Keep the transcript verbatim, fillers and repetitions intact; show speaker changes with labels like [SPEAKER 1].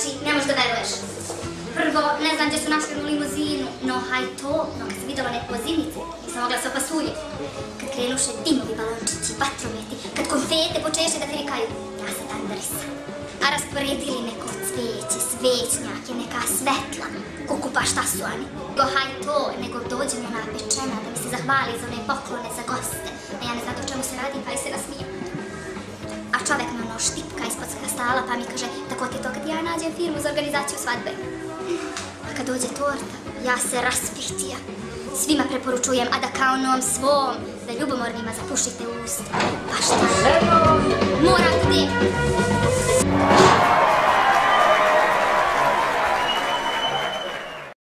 [SPEAKER 1] Znači, ne možeš da veruješ. Prvo, ne znam gdje su našli jednu limuzinu, no haj to, no kad sam vidjela neke pozivnice, nisam mogla se opasulje. Kad krenuše dimovi, balončići, vatrometi, kad konfete počeše da firikaju, ja se tam drsam. A rasporedili neko cvijeće, svećnjake, neka svetla, kukupa šta su oni. Go haj to, nego dođe mi ona pečena da mi se zahvali za one poklone za goste. A ja ne znam o čemu se radi, pa i se nasmijem. A čovek me ono štipka ispod stala pa mi kaže, tako ti je to kad ja nađem firmu za organizaciju svadbe. A kad dođe torta, ja se raspihtija. Svima preporučujem, a da kao onom svom, da ljubomornima zapušite usta. Pa šta? Moram da idem.